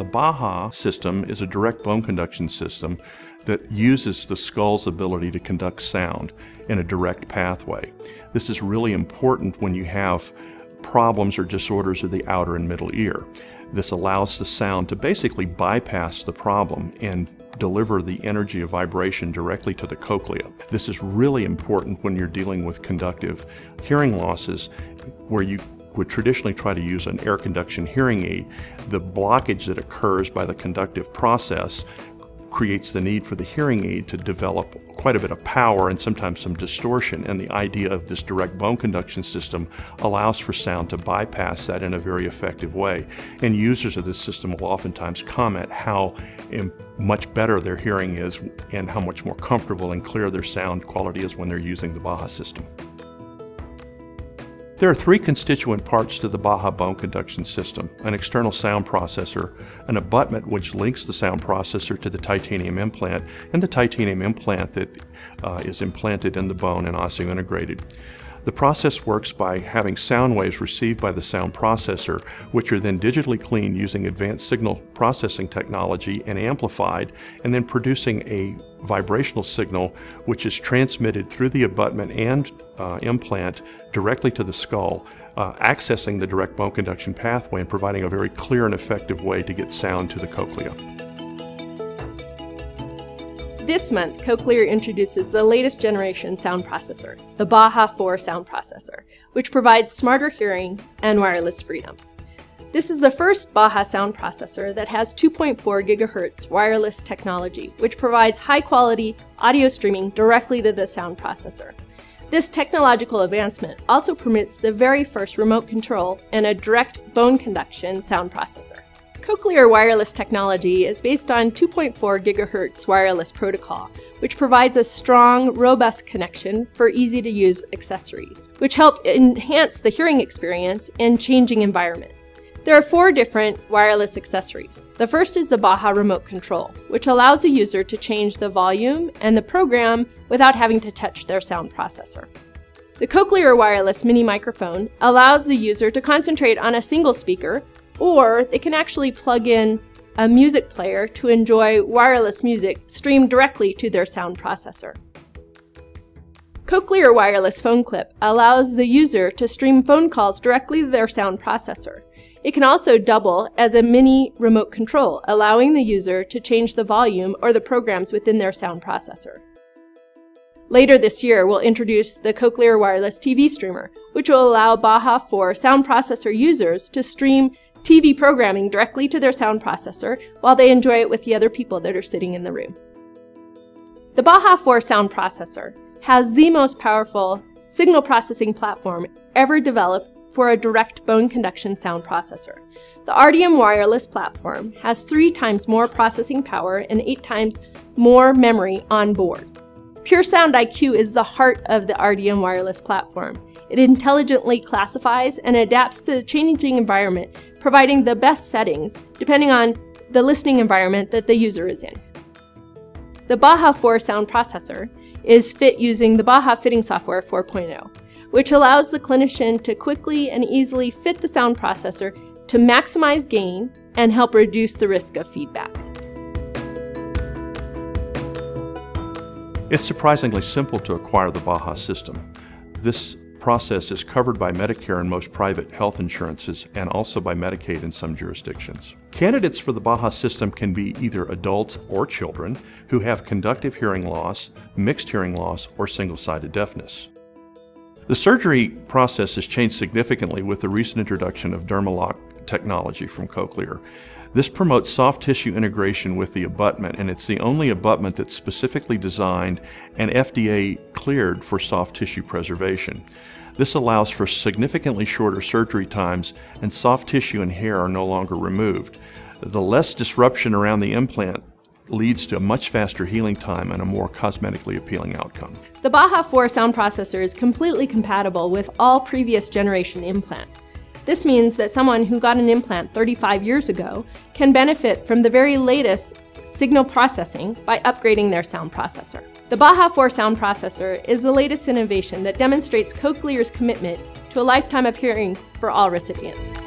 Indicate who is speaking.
Speaker 1: the Baha system is a direct bone conduction system that uses the skull's ability to conduct sound in a direct pathway. This is really important when you have problems or disorders of the outer and middle ear. This allows the sound to basically bypass the problem and deliver the energy of vibration directly to the cochlea. This is really important when you're dealing with conductive hearing losses, where you would traditionally try to use an air conduction hearing aid. The blockage that occurs by the conductive process creates the need for the hearing aid to develop quite a bit of power and sometimes some distortion, and the idea of this direct bone conduction system allows for sound to bypass that in a very effective way. And users of this system will oftentimes comment how much better their hearing is and how much more comfortable and clear their sound quality is when they're using the Baha system. There are three constituent parts to the Baha bone conduction system: an external sound processor, an abutment which links the sound processor to the titanium implant, and the titanium implant that is implanted in the bone and osseointegrated. The process works by having sound waves received by the sound processor, which are then digitally cleaned using advanced signal processing technology and amplified, and then producing a vibrational signal which is transmitted through the abutment and implant directly to the skull, accessing the direct bone conduction pathway and providing a very clear and effective way to get sound to the cochlea.
Speaker 2: This month, Cochlear introduces the latest generation sound processor, the Baha 4 sound processor, which provides smarter hearing and wireless freedom. This is the first Baha sound processor that has 2.4 GHz wireless technology, which provides high-quality audio streaming directly to the sound processor. This technological advancement also permits the very first remote control and a direct bone conduction sound processor. Cochlear wireless technology is based on 2.4 GHz wireless protocol, which provides a strong, robust connection for easy-to-use accessories, which help enhance the hearing experience in changing environments. There are 4 different wireless accessories. The first is the Baha remote control, which allows a user to change the volume and the program without having to touch their sound processor. The Cochlear wireless mini microphone allows the user to concentrate on a single speaker, or they can actually plug in a music player to enjoy wireless music streamed directly to their sound processor. Cochlear wireless phone clip allows the user to stream phone calls directly to their sound processor. It can also double as a mini remote control, allowing the user to change the volume or the programs within their sound processor. Later this year, we'll introduce the Cochlear wireless TV streamer, which will allow Baha 4 sound processor users to stream TV programming directly to their sound processor while they enjoy it with the other people that are sitting in the room. The Baha 4 sound processor has the most powerful signal processing platform ever developed for a direct bone conduction sound processor. The RDM wireless platform has 3 times more processing power and 8 times more memory on board. Pure Sound IQ is the heart of the RDM wireless platform. It intelligently classifies and adapts to the changing environment, providing the best settings depending on the listening environment that the user is in. The Baha 4 sound processor is fit using the Baha Fitting Software 4.0, which allows the clinician to quickly and easily fit the sound processor to maximize gain and help reduce the risk of feedback.
Speaker 1: It's surprisingly simple to acquire the Baha system. This process is covered by Medicare and most private health insurances, and also by Medicaid in some jurisdictions. Candidates for the Baha system can be either adults or children who have conductive hearing loss, mixed hearing loss, or single-sided deafness. The surgery process has changed significantly with the recent introduction of Dermalock technology from Cochlear. This promotes soft tissue integration with the abutment, and it's the only abutment that's specifically designed and FDA cleared for soft tissue preservation. This allows for significantly shorter surgery times, and soft tissue and hair are no longer removed. The less disruption around the implant leads to a much faster healing time and a more cosmetically appealing outcome.
Speaker 2: The Baha 4 sound processor is completely compatible with all previous generation implants. This means that someone who got an implant 35 years ago can benefit from the very latest signal processing by upgrading their sound processor. The Baha 4 sound processor is the latest innovation that demonstrates Cochlear's commitment to a lifetime of hearing for all recipients.